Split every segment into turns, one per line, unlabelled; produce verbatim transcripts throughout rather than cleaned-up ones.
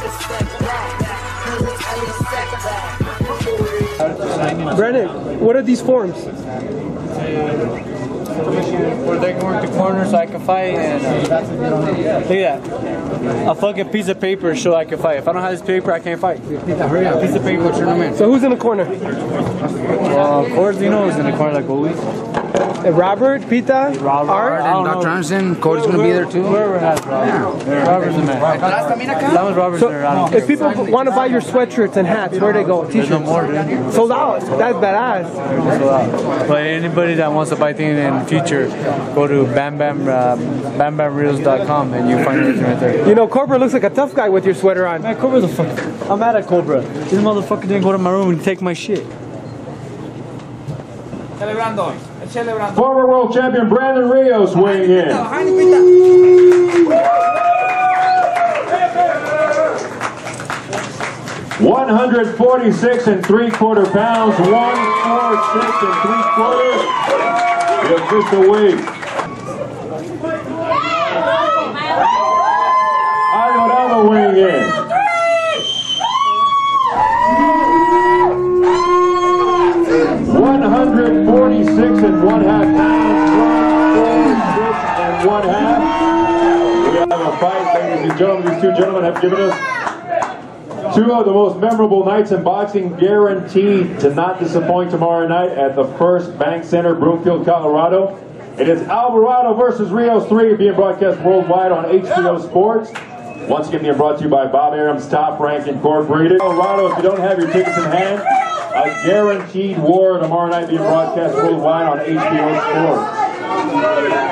Brennan, what are these forms?
Where they go into corners so I can fight, and uh, look at that. A fucking piece of paper so I can fight. If I don't have this paper, I can't fight. Hurry up, piece of paper, turn them in.
So who's in the corner?
Well, of course, you know who's in the corner like always.
Uh, Robert, Pita,
Robert,
Art,
and Doctor Anderson, Cody's gonna be there too.
Whoever has Robert. Yeah. Robert's the man. That was Robert's
so,
there. I don't
if
care.
people want to buy your sweatshirts and hats, where they go? T-shirts.
No more, dude.
Sold out. That's badass.
Sold out. But anybody that wants to buy things in the future, go to bam bam uh, bam bam rios dot com and you find everything right there.
You know, Cobra looks like a tough guy with your sweater on.
Man, Cobra's a fuck. I'm mad at Cobra. This motherfucker didn't go to my room and take my shit.
Celebrando. Celebrando.
Former world champion Brandon Rios weighing in. one hundred forty-six and three quarter pounds, one forty-six and three quarters. The official weight. Alvarado weighing in. one hundred forty-six and one half pounds, one forty-six and one half. We have a fight, ladies and gentlemen. These two gentlemen have given us two of the most memorable nights in boxing, guaranteed to not disappoint tomorrow night at the First Bank Center, Broomfield, Colorado. It is Alvarado versus Rios three, being broadcast worldwide on H B O Sports. Once again, being brought to you by Bob Arum's Top Rank Incorporated. Alvarado, if you don't have your tickets in hand, a guaranteed war tomorrow night being broadcast worldwide on H B O Sports.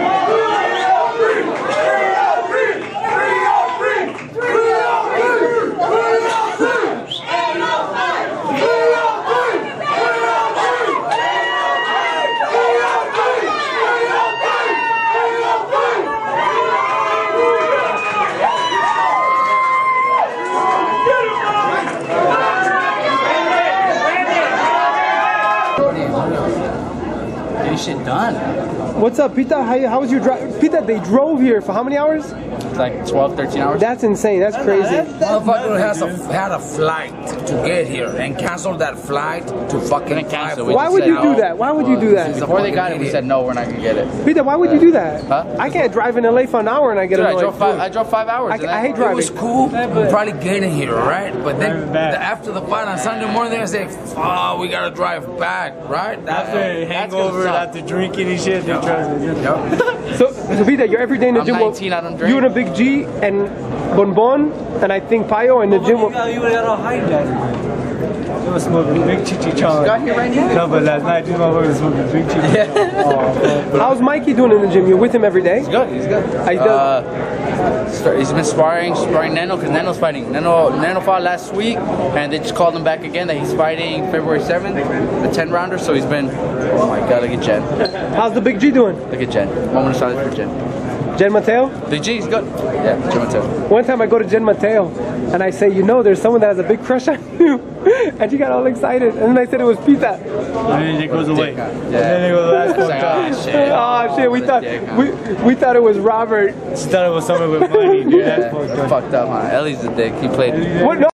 Shit done.
What's up, Pita? How, how was your drive? Pita, they drove here for how many hours?
It's like twelve, thirteen hours.
That's insane. That's crazy.
Motherfucker has a, had a flight to get here and canceled that flight to fucking cancel.
Why would you do that? Why would you do that?
Before they got it, we said no, we're not gonna get it.
Pita, why would you do that?
Huh?
I can't drive in L A for an hour and I get
Dude,
annoyed.
I drove five. I drove five hours.
I, I hate driving.
It was cool. Probably getting here, right? But then the, after the fight on Sunday morning, I say, "Oh, we gotta drive back," right? That,
After hangover, after drinking and shit, they try to.
Yep.
So, so Pita, you're every day in the
I'm
gym.
nineteen, I don't drink.
You and a Big G and Bonbon and I think Payo in the gym.
You got all high that. They were smoking big chichichon.
Got here right now.
No, but last night these motherfuckers smoking big chichichon. Yeah. Oh,
how's Mikey doing in the gym? You're with him every day?
He's good. He's good.
I
Uh, he's been sparring, sparring Nano because Nano's fighting. Nano, Nano fought last week, and they just called him back again that he's fighting February seventh, the ten rounder. So he's been. Oh my God! Look at Jen.
How's the Big G doing?
Look at Jen. Moment of silence for Jen.
Jen Mateo?
Big G, he's good. Yeah, Jen Mateo.
One time I go to Jen Mateo and I say, you know, there's someone that has a big crush on you. And she got all excited. And then I said it was Pita.
And then it goes away.
Yeah.
And then it goes away.
Like, oh, shit.
Oh shit, we thought we, we thought it was Robert.
She thought it was someone with money, dude.
Yeah,
That's fucked up.
fucked up, huh? Ellie's a dick. He played.
What? No.